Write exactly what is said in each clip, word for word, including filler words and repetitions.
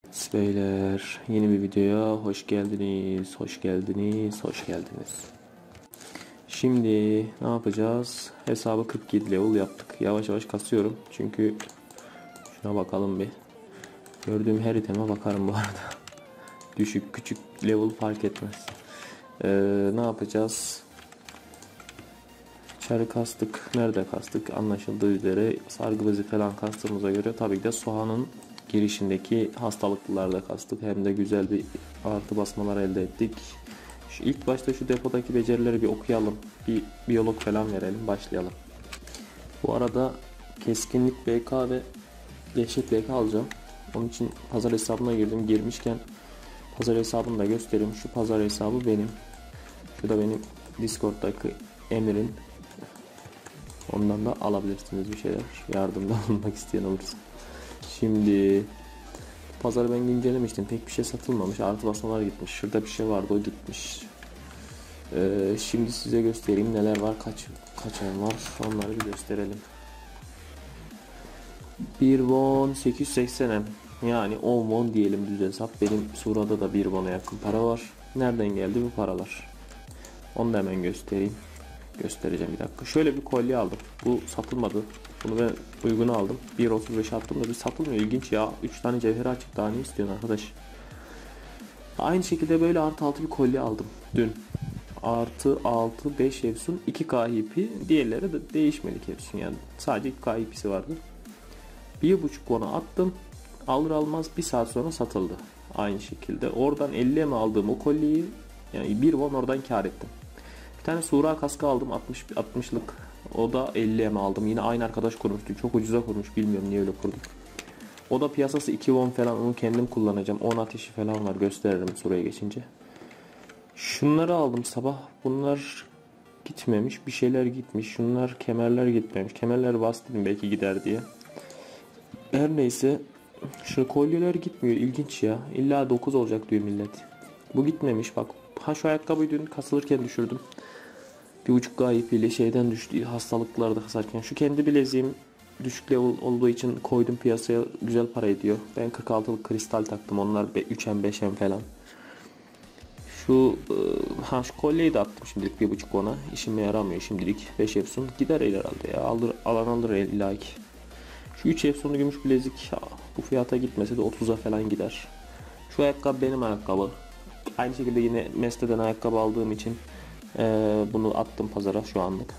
Beyler, yeni bir videoya hoş geldiniz, hoş geldiniz, hoş geldiniz. Şimdi ne yapacağız? Hesabı kırk yedi level yaptık. Yavaş yavaş kasıyorum çünkü şuna bakalım bir. Gördüğüm her iteme bakarım bu arada. Düşük küçük level fark etmez. Ee, ne yapacağız? Çarı kastık. Nerede kastık? Anlaşıldığı üzere sargı bezi falan kastığımıza göre tabii ki de Soha'nın girişindeki hastalıklılarda kastık. Hem de güzel bir artı basmalar elde ettik. Şu ilk başta şu depodaki becerileri bir okuyalım. Bir biyolog falan verelim. Başlayalım. Bu arada keskinlik B K ve dehşet B K alacağım. Onun için pazar hesabına girdim. Girmişken pazar hesabını da göstereyim. Şu pazar hesabı benim. Şu da benim Discord'daki Emir'in. Ondan da alabilirsiniz bir şeyler. Yardımda bulunmak isteyen olursa. Şimdi pazarı ben güncellemiştim. Pek bir şey satılmamış. Artı basmalar gitmiş. Şurada bir şey vardı, o gitmiş. Ee, şimdi size göstereyim neler var. Kaç kaç ay var. Onları bir gösterelim. bir won sekiz yüz seksen M. Yani on won diyelim düz hesap. Benim surada da bir won'a yakın para var. Nereden geldi bu paralar? Onu da hemen göstereyim. Göstereceğim bir dakika. Şöyle bir kolye aldım. Bu satılmadı. Bunu ben uyguna aldım. bir otuz beş attım da bir satılmıyor. İlginç ya. üç tane cevheri açık. Daha ne istiyorsun arkadaş? Aynı şekilde böyle artı altı bir kolye aldım dün. Artı altı beş Efsun iki K ipi. Diğerleri de değişmedik Efsun yani. Sadece iki K ipisi vardı. bir buçuk won'a attım. Alır almaz bir saat sonra satıldı. Aynı şekilde. Oradan elliye mi aldığım o kolyeyi, yani bir won oradan kar ettim. Bir tane Sura kaskı aldım altmış altmışlık. O da elliye mi aldım. Yine aynı arkadaş kurmuştu. Çok ucuza kurmuş. Bilmiyorum niye öyle kurduk. O da piyasası iki won falan. Onu kendim kullanacağım. on ateşi falan var. Gösteririm Sura'ya geçince. Şunları aldım sabah. Bunlar gitmemiş. Bir şeyler gitmiş. Şunlar kemerler gitmemiş. Kemerleri bastım belki gider diye. Her neyse. Şu kolyeler gitmiyor. İlginç ya. İlla dokuz olacak diyor millet. Bu gitmemiş bak. Ha şu ayakkabıyı dün kasılırken düşürdüm. Bir buçuk gayip ile şeyden düştü, hastalıklarda kasarken. Şu kendi bileziğim düşük level olduğu için koydum piyasaya, güzel para ediyor. Ben kırk altılık kristal taktım, onlar üç M beş M falan. Şu ha şu kolyeyi de attım şimdilik bir buçuk ona. İşime yaramıyor şimdilik. beş Efsun gider herhalde ya. Alır, alan alır illaki. Şu üç Efsunlu gümüş bilezik bu fiyata gitmese de otuza falan gider. Şu ayakkabı benim ayakkabı. Aynı şekilde yine Meste'den ayakkabı aldığım için Ee, bunu attım pazara şu anlık.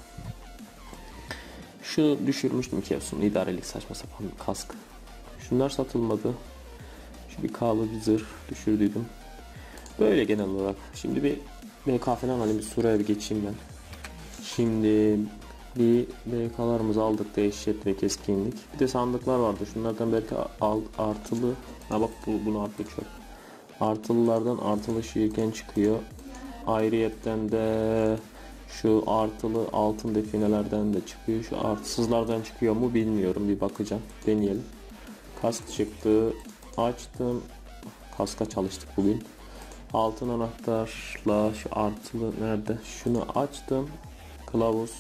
Şu düşürmüştüm ki olsun, idarelik saçma sapan bir kask. Şunlar satılmadı. Şu bir kahve bir zırh düşürdüydüm. Böyle genel olarak. Şimdi bir B K falan alayım, bir Sura'ya bir geçeyim ben. Şimdi bir B K'larımızı aldık, dehşet ve keskinlik. Bir de sandıklar vardı. Şunlardan belki al, artılı. Ha bak bu, bunu artık çok. Artılılardan artılı şiirken çıkıyor. Ayrıyetten de şu artılı altın definelerden de çıkıyor. Şu artısızlardan çıkıyor mu bilmiyorum. Bir bakacağım. Deneyelim. Kask çıktı. Açtım. Kaska çalıştık bugün. Altın anahtarla şu artılı nerede? Şunu açtım. Kılavuz.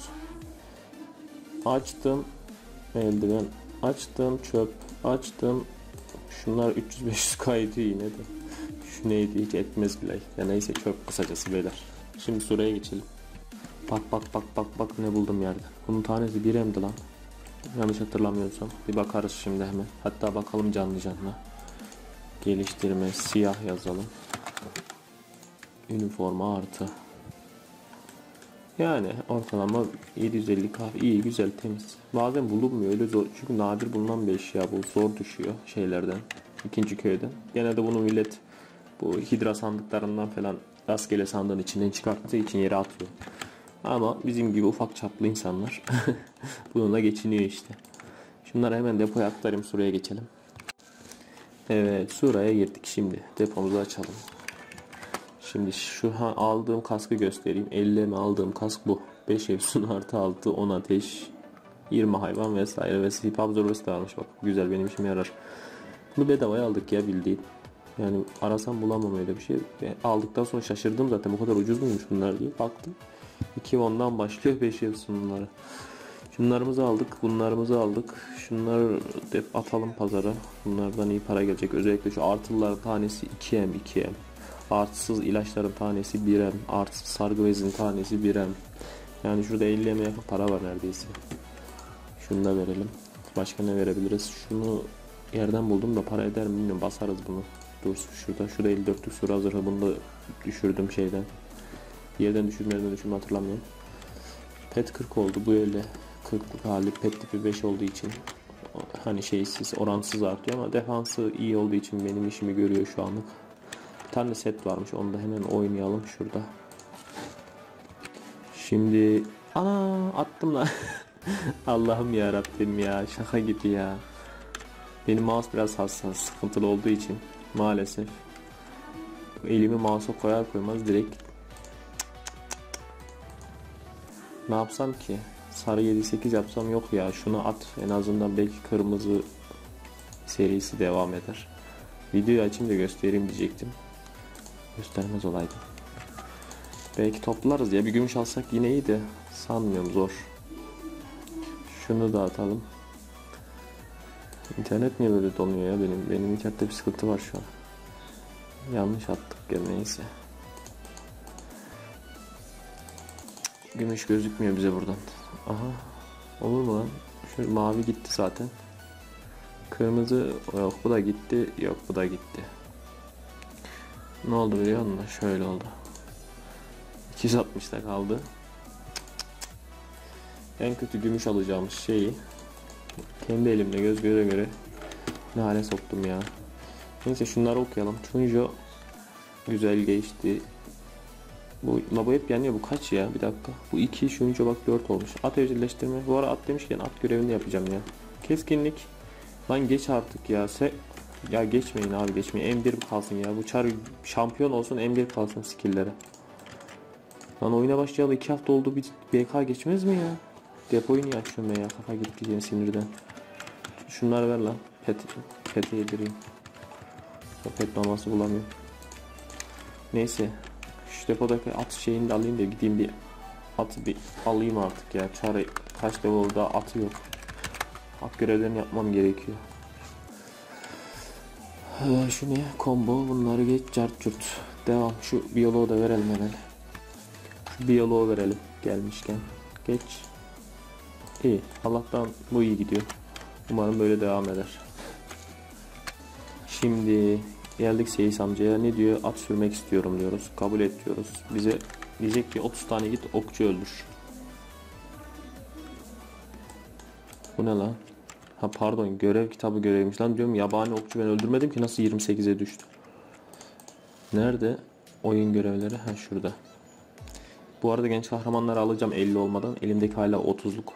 Açtım. Eldiven. Açtım. Çöp. Açtım. Şunlar üç yüz beş yüz kaydı yine de. Şu neydi hiç etmez bile. Ya neyse çöp kısacası beyler. Şimdi Sura'ya geçelim. Bak bak bak bak bak ne buldum yerden. Bunun tanesi bir M'di lan. Yanlış hatırlamıyorsam. Bir bakarız şimdi hemen. Hatta bakalım canlı canlı. Geliştirme siyah yazalım. Üniforma artı. Yani ortalama yedi yüz elli K. İyi güzel temiz. Bazen bulunmuyor öyle zor. Çünkü nadir bulunan bir eşya bu. Zor düşüyor şeylerden. İkinci köyden. Genelde bunu millet bu hidra sandıklarından falan rastgele sandığın içinden çıkarttığı için yere atıyor. Ama bizim gibi ufak çaplı insanlar bununla geçiniyor işte. Şunları hemen depoya aktarayım, Sura'ya geçelim. Evet, Sura'ya girdik şimdi. Depomuzu açalım. Şimdi şu ha, aldığım kaskı göstereyim. elli mi aldığım kask bu. beş Efsun artı altı, on ateş, yirmi hayvan vesaire ve sip absorbesi de almış bak. Güzel, benim işime yarar. Bunu bedavaya aldık ya bildiğin. Yani arasam bulamam öyle bir şey. Ve aldıktan sonra şaşırdım zaten, bu kadar ucuz muymuş bunlar diye baktım. iki ondan başlıyor beş Efsun'ları. Şunlarımızı aldık, bunlarımızı aldık. Şunları hep atalım pazara. Bunlardan iyi para gelecek. Özellikle şu artılıların tanesi iki em iki em. Artısız ilaçların tanesi bir em. Artısız sargı bezin tanesi bir em. Yani şurada elli eme yakın para var neredeyse. Şunu da verelim. Başka ne verebiliriz? Şunu yerden buldum da para eder mi bilmiyorum. Basarız bunu. Dursun şurada. Şurada elli dörtlük sürü hazır. Bunu da düşürdüm şeyden. Yerden düşürme yerden düşürme hatırlamıyorum. Pet kırk oldu. Bu öyle kırklık hali. Pet tipi beş olduğu için hani şeysiz, oransız artıyor ama defansı iyi olduğu için benim işimi görüyor şu anlık. Bir tane set varmış. Onu da hemen oynayalım şurada. Şimdi ana attım lan. Allah'ım ya Rabbim ya, şaka gibi ya. Benim mouse biraz hassas, sıkıntılı olduğu için maalesef elimi mouse'a koyar koymaz direkt. Ne yapsam ki? Sarı yedi sekiz yapsam yok ya. Şunu at, en azından belki kırmızı serisi devam eder. Videoyu açayım da göstereyim diyecektim. Göstermez olaydım. Belki toplarız ya, bir gümüş alsak yine iyi de sanmıyorum, zor. Şunu da atalım. İnternet niye böyle donuyor ya benim? Benim internette bir sıkıntı var şu an. Yanlış attık ya, neyse. Gümüş gözükmüyor bize buradan. Aha. Olur mu lan? Şu mavi gitti zaten. Kırmızı yok, bu da gitti. Yok, bu da gitti. Ne oldu biliyor musun? Şöyle oldu. iki yüz altmışta kaldı. En kötü gümüş alacağımız şeyi kendi elimle göz göre göre ne hale soktum ya. Neyse şunları okuyalım. Chunjo güzel geçti. Bu labo hep yanıyor. Bu kaç ya? Bir dakika. Bu iki, Chunjo bak dört olmuş. At evcilleştirme. Bu ara at demişken at görevini yapacağım ya. Keskinlik. Lan geç artık ya. Se ya geçmeyin abi, geçmeyin. M bir kalsın ya. Bu çar şampiyon olsun, M bir kalsın skill'lere. Lan oyuna başlayalı iki hafta oldu, bir B K geçmez mi ya? Depoyu niye açıyorum ben ya? Kafa gitti yine sinirden. Şunları ver lan. Pet, pet'e yedireyim. O pet maması bulamıyorum. Neyse. Şu depodaki at şeyini de alayım da gideyim bir atı bir alayım artık ya. Çare kaç level'da atı yok. At görevlerini yapmam gerekiyor. Ee, şu ne? Combo. Bunları geç. Cart curt. Devam. Şu biyoloğu da verelim hemen. Şu biyoloğu verelim. Gelmişken. Geç. İyi. Allah'tan bu iyi gidiyor. Umarım böyle devam eder. Şimdi geldik Seyis amcaya. Ne diyor? At sürmek istiyorum diyoruz. Kabul et diyoruz. Bize diyecek ki otuz tane git okçu öldür. Bu ne lan? Ha pardon, görev kitabı görevmiş lan diyorum. Yabani okçu ben öldürmedim ki, nasıl yirmi sekize düştü? Nerede? Oyun görevleri. Ha şurada. Bu arada genç kahramanları alacağım elli olmadan. Elimdeki hala otuzluk.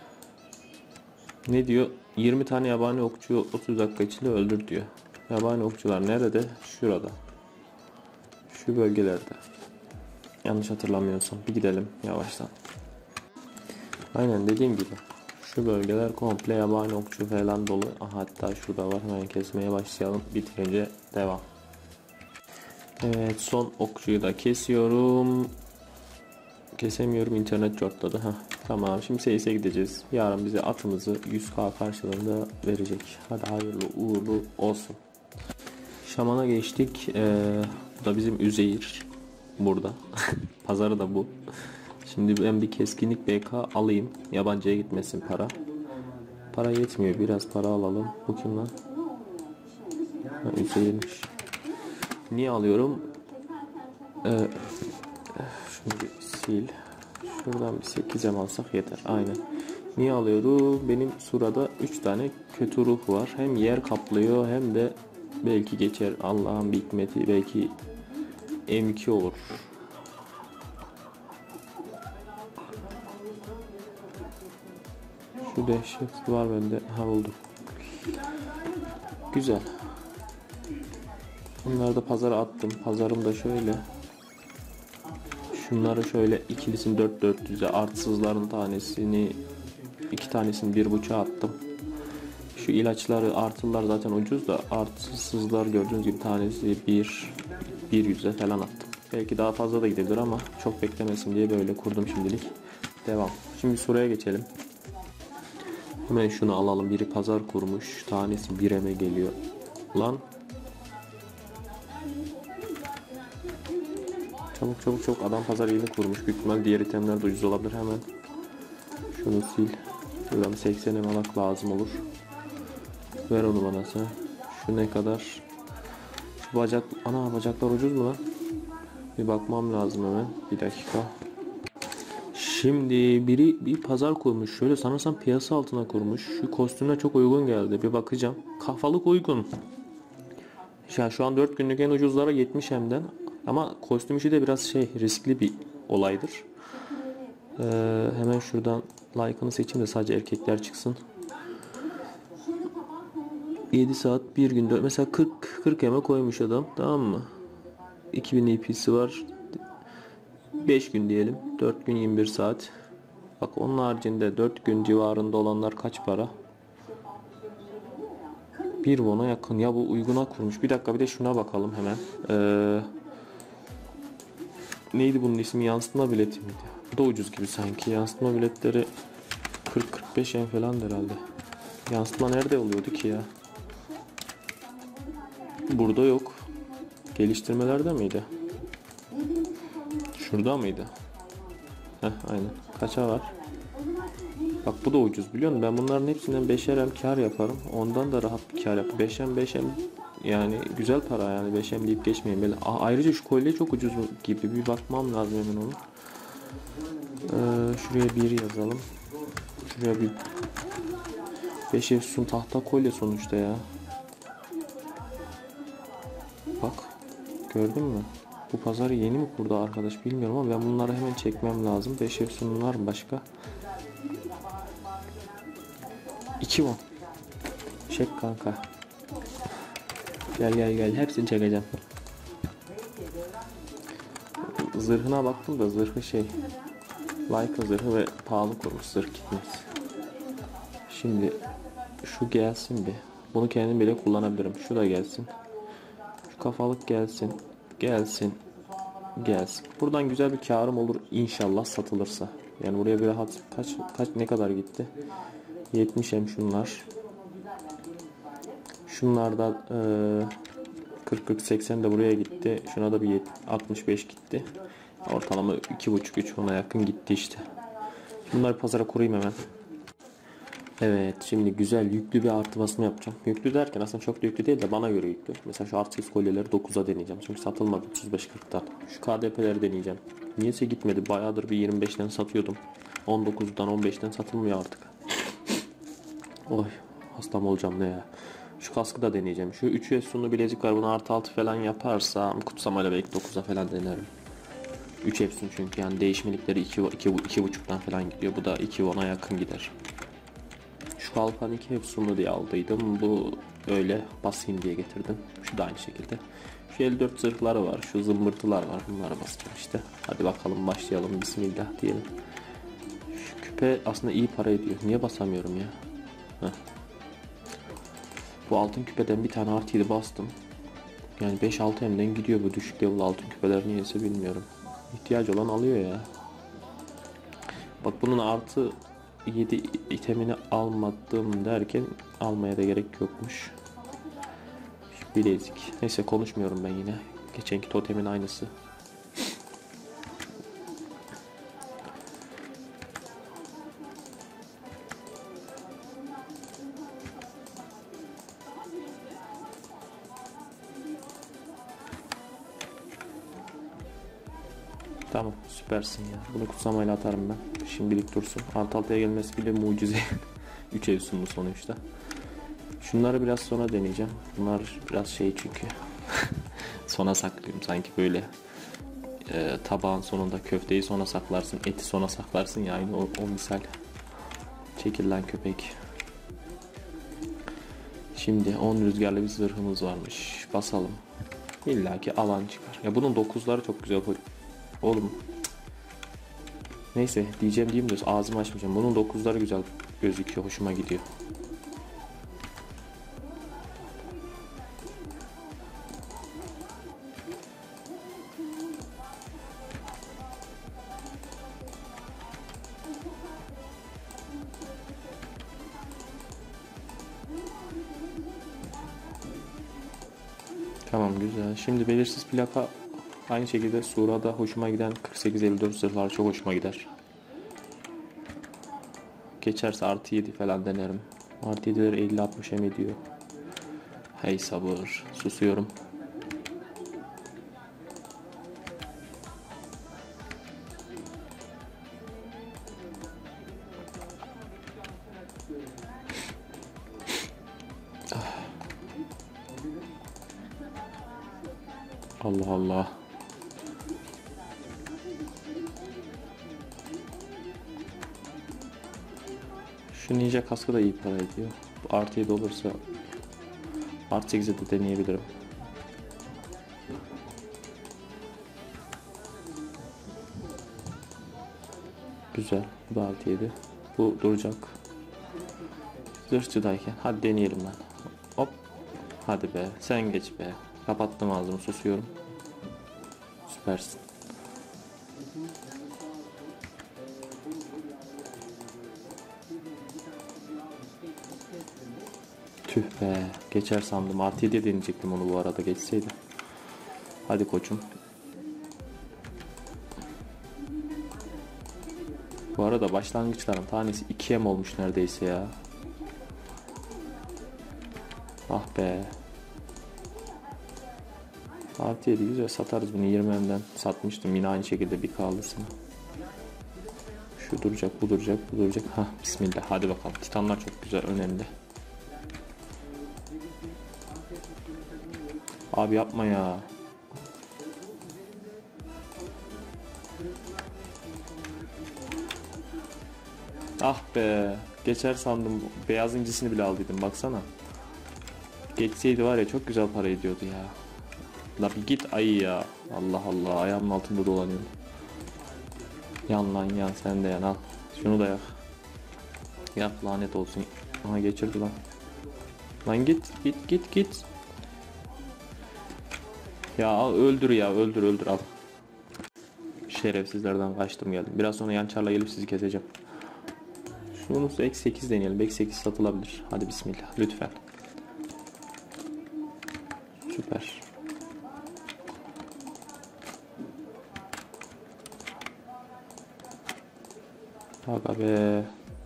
Ne diyor? yirmi tane yabani okçu otuz dakika içinde öldür diyor. Yabani okçular nerede? Şurada. Şu bölgelerde. Yanlış hatırlamıyorsam. Bir gidelim yavaştan. Aynen dediğim gibi. Şu bölgeler komple yabani okçu falan dolu. Aha, hatta şurada var. Hemen kesmeye başlayalım. Bitirince devam. Evet, son okçuyu da kesiyorum. Kesemiyorum, internet çortladı. Heh, tamam, şimdi Seyis'e gideceğiz. Yarın bize atımızı yüz K karşılığında verecek. Hadi hayırlı uğurlu olsun. Şaman'a geçtik. Ee, bu da bizim Üzeyir. Burada. Pazarı da bu. Şimdi ben bir keskinlik B K alayım. Yabancıya gitmesin para. Para yetmiyor. Biraz para alalım. Bu kim lan? Ha, Üzeyir'miş. Niye alıyorum? Ee, şunu bir sil. Şuradan bir sekiz em alsak yeter. Aynen. Niye alıyorum? Benim surada üç tane kötü ruh var. Hem yer kaplıyor hem de belki geçer. Allah'ın bir hikmeti. Belki M iki olur. Şu dehşet var bende. Ha, buldum. Güzel. Bunları da pazara attım. Pazarım da şöyle. Şunları şöyle ikilisini dört dört yüze, artısızların tanesini iki tanesini bir buçuğa attım. Şu ilaçları artılar zaten ucuz da artısızlar gördüğünüz gibi tanesi bir bir yüze falan attım. Belki daha fazla da gidebilir ama çok beklemesin diye böyle kurdum şimdilik. Devam. Şimdi suraya geçelim. Hemen şunu alalım. Biri pazar kurmuş. Tanesi bir eme geliyor. Lan. Çabuk çabuk çabuk. Adam pazar yeni kurmuş. Büyük ihtimal diğer itemler de ucuz olabilir. Hemen şunu sil. Şuradan seksen em alak lazım olur. Ver onu bana sen. Şu ne kadar? Şu bacak. Ana bacaklar ucuz mu lan? Bir bakmam lazım hemen. Bir dakika. Şimdi biri bir pazar kurmuş. Şöyle sanırsam piyasa altına kurmuş. Şu kostümle çok uygun geldi. Bir bakacağım. Kafalık uygun. Yani şu an dört günlük en ucuzlara yetmiş hemden. Ama kostüm işi de biraz şey riskli bir olaydır. Ee, hemen şuradan like'ını seçeyim de sadece erkekler çıksın. yedi saat bir günde mesela kırk kırk eme koymuş adam, tamam mı? iki bin E P'si var. beş gün diyelim. dört gün yirmi bir saat. Bak onun haricinde dört gün civarında olanlar kaç para? bir won'a yakın. Ya bu uyguna kurmuş. Bir dakika bir de şuna bakalım hemen. Ee, neydi bunun ismi? Yansıtma bileti miydi? Bu da ucuz gibi sanki. Yansıtma biletleri kırk kırk beş en falan herhalde. Yansıtma nerede oluyordu ki ya? Burada yok. Geliştirmelerde miydi? Şurada mıydı? Heh, aynen. Kaça var? Bak bu da ucuz biliyor musun? Ben bunların hepsinden beşer em kar yaparım. Ondan da rahat bir kar yap. beş em beş em yani güzel para yani. beş em deyip geçmeyeyim. Böyle. Aa, ayrıca şu kolye çok ucuz gibi. Bir bakmam lazım hemen onu. Ee, şuraya bir yazalım. Şuraya bir beş efsun tahta kolye sonuçta ya. Bak. Gördün mü? Bu pazarı yeni mi kurdu arkadaş bilmiyorum ama ben bunları hemen çekmem lazım. beş efsunun var mı başka? iki won. Çek kanka. Gel gel gel. Hepsini çekeceğim. Zırhına baktım da zırhı şey. Leica zırhı ve pahalı kurmuş, zırh gitmez. Şimdi şu gelsin bir. Bunu kendim bile kullanabilirim. Şu da gelsin. Şu kafalık gelsin. Gelsin. Gelsin. Buradan güzel bir karım olur inşallah satılırsa. Yani buraya bir rahat kaç kaç ne kadar gitti? yetmiş em şunlar. Şunlardan e, kırk kırk seksen de buraya gitti. Şuna da bir altmış beş gitti. Ortalama iki buçuk üç ona yakın gitti işte. Bunları pazara kurayım hemen. Evet, şimdi güzel yüklü bir artı basımı yapacağım. Yüklü derken aslında çok yüklü değil de bana göre yüklü. Mesela şu artı sekiz kolyeleri dokuza deneyeceğim. Çünkü satılmadı otuz beş kırktan. Şu K D P'leri deneyeceğim. Niyeyse gitmedi. Bayağıdır bir yirmi beşten satıyordum. on dokuzdan on beşten satılmıyor artık. Oy, hastam olacağım ne ya. Şu kaskı da deneyeceğim. Şu üç efsunlu bilezik var. Bunu artı altı falan yaparsam kutsamayla belki dokuza falan denerim. üç efsun çünkü yani değişmelikleri iki iki buçuktan falan gidiyor. Bu da iki won'a yakın gider. Şu kalkan iki efsunlu diye aldıydım. Bu öyle basayım diye getirdim. Şu da aynı şekilde. Şu elli dört zırhları var. Şu zımbırtılar var. Bunlara basacağım işte. Hadi bakalım başlayalım. Bismillah diyelim. Şu küpe aslında iyi para ediyor. Niye basamıyorum ya? Heh. Bu altın küpeden bir tane artı yedi bastım. Yani beş altı emden gidiyor bu düşük level altın küpeler, niyeyse bilmiyorum. İhtiyacı olan alıyor ya. Bak bunun artı yedi itemini almadım derken almaya da gerek yokmuş. Bilezik. Neyse konuşmuyorum ben yine. Geçenki totemin aynısı. Tamam, süpersin ya. Bunu kutsamayla atarım ben. Şimdilik dursun. Alt altıya gelmesi bile mucize. üç efsunlu sonuçta. Şunları biraz sonra deneyeceğim. Bunlar biraz şey çünkü. Sona saklıyorum sanki böyle. E, tabağın sonunda köfteyi sona saklarsın, eti sona saklarsın ya, aynı o, o misal. Çekil lan köpek. Şimdi on rüzgarlı bir zırhımız varmış. Basalım. İlla ki alan çıkar. Ya bunun dokuzları çok güzel. Oğlum. Neyse diyeceğim diyeyim de ağzımı açmayacağım. Bunun dokuzları güzel gözüküyor. Hoşuma gidiyor. Tamam, güzel. Şimdi belirsiz plaka aynı şekilde Sura'da hoşuma giden kırk sekiz elli dört zırhlar çok hoşuma gider. Geçerse artı yedi falan denerim. Artı yediler elli altmış em ediyor. Hey sabır. Susuyorum. Allah Allah. Şu ninja kaskı da iyi para ediyor. Bu artı yedi olursa artı sekize de deneyebilirim. Güzel. Bu da artı yedi. Bu duracak. Zırhçıdayken. Hadi deneyelim lan. Hop. Hadi be. Sen geç be. Kapattım ağzımı, susuyorum. Süpersin. Tüh be. Geçer sandım. Artı yedi deneyecektim onu bu arada, geçseydi. Hadi koçum. Bu arada başlangıçların tanesi iki em olmuş neredeyse ya. Ah be. Artı yedi güzel, satarız bunu. yirmi emden satmıştım yine aynı şekilde bir kalısını. Şu duracak, bu duracak, bu duracak. Hah, bismillah, hadi bakalım. Titanlar çok güzel, önemli. Abi yapma ya. Ah be. Geçer sandım. Beyaz incisini bile aldıydım, baksana. Geçseydi var ya, çok güzel para ediyordu ya. La bir git ayı ya. Allah Allah, ayağımın altında dolanıyor. Yan lan yan, sen de yan, al. Şunu da yak. Yak, lanet olsun. Aha, geçirdi lan. Lan git git git git. Ya al, öldür ya, öldür öldür, al. Şerefsizlerden kaçtım geldim. Biraz sonra yançarla gelip sizi keseceğim. Şunu eksi sekiz deneyelim. Eksi sekiz satılabilir. Hadi bismillah lütfen. Süper. Aga be.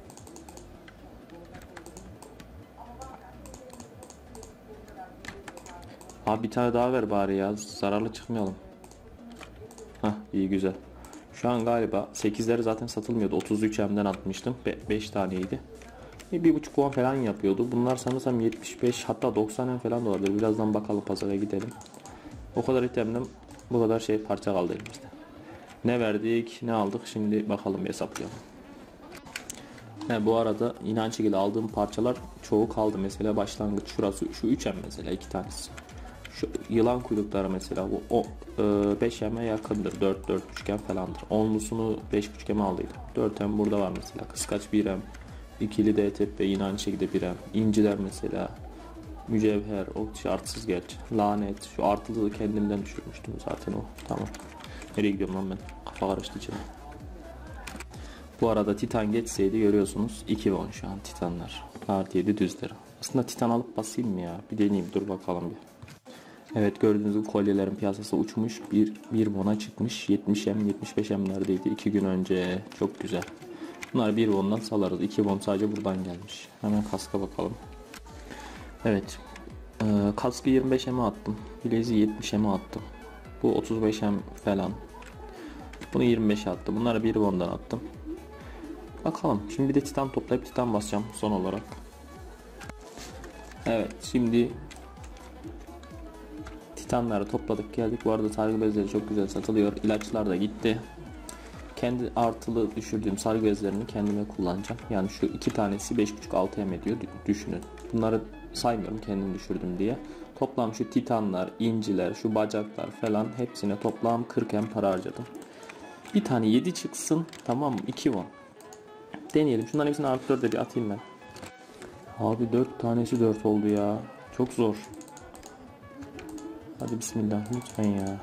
Abi bir tane daha ver bari ya. Zararlı çıkmayalım. Hah, iyi güzel. Şu an galiba sekizleri zaten satılmıyordu. otuz üç emden atmıştım. beş taneydi. bir buçuk won falan yapıyordu. Bunlar sanırsam yetmiş beş, hatta doksan em falan da olabilir. Birazdan bakalım, pazara gidelim. O kadar itemden bu kadar şey parça kaldı elimizde. Ne verdik, ne aldık, şimdi bakalım, bir hesaplayalım. He, bu arada yine aynı şekilde aldığım parçalar çoğu kaldı. Mesela başlangıç şurası, şu üç em mesela, iki tanesi. Şu yılan kuyrukları mesela, bu o beş em'e yakındır. dört dört buçuk em falandır. Onlusunu beş buçuk em'e aldıydım. dört em burada var mesela. Kıskaç bir em. İkili D T P yine aynı şekilde bir em. İnciler mesela. Mücevher, o şartsız gerçi. Lanet. Şu artılı kendimden düşürmüştüm zaten o. Tamam. Nereye gidiyorum lan ben? Kafa karıştı içine. Bu arada Titan geçseydi görüyorsunuz iki won şu an Titanlar. Artı yedi düzleri. Aslında Titan alıp basayım mı ya? Bir deneyeyim, dur bakalım bir. Evet, gördüğünüz gibi kolyelerin piyasası uçmuş. Bir, bir won'a çıkmış. yetmiş em yetmiş beş emlerdeydi iki gün önce. Çok güzel. Bunlar bir won'dan salarız. iki won sadece buradan gelmiş. Hemen kaska bakalım. Evet. Ee, kaskı yirmi beş em'e attım. Bileziği yetmiş em'e attım. Bu otuz beş em falan. Bunu yirmi beşe attım. Bunları bir won'dan attım. Bakalım. Şimdi bir de Titan toplayıp Titan basacağım son olarak. Evet. Şimdi Titanları topladık geldik. Bu arada sargı bezleri çok güzel satılıyor. İlaçlar da gitti. Kendi artılı düşürdüğüm sargı bezlerini kendime kullanacağım. Yani şu iki tanesi beş buçuk altı em ediyor. Düşünün. Bunları saymıyorum kendim düşürdüm diye. Toplam şu titanlar, inciler, şu bacaklar falan hepsine toplam kırk em para harcadım. Bir tane yedi çıksın. Tamam mı? iki won. Deneyelim. Şunların hepsini artı dörde bir atayım ben. Abi dört tanesi dört oldu ya. Çok zor. Hadi bismillah lütfen ya.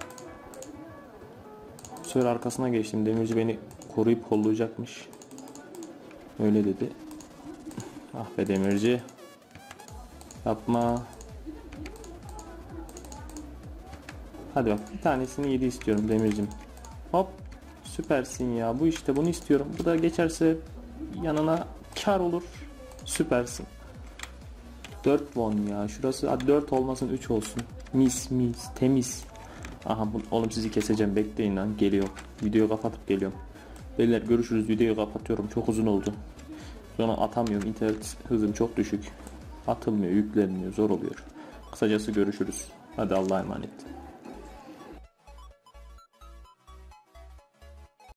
Söyle, arkasına geçtim. Demirci beni koruyup kollayacakmış. Öyle dedi. Ah be demirci. Yapma. Hadi bak, bir tanesini yedi istiyorum Demircim. Hop, süpersin ya, bu işte, bunu istiyorum. Bu da geçerse yanına kar olur. Süpersin. dört won ya şurası. Hadi dört olmasın, üç olsun. Mis mis temiz. Aha bu, oğlum sizi keseceğim, bekleyin lan, geliyor. Videoyu kapatıp geliyorum. Beyler görüşürüz, videoyu kapatıyorum, çok uzun oldu. Sonra atamıyorum, internet hızım çok düşük. Atılmıyor, yüklenmiyor, zor oluyor. Kısacası görüşürüz. Hadi Allah'a emanet.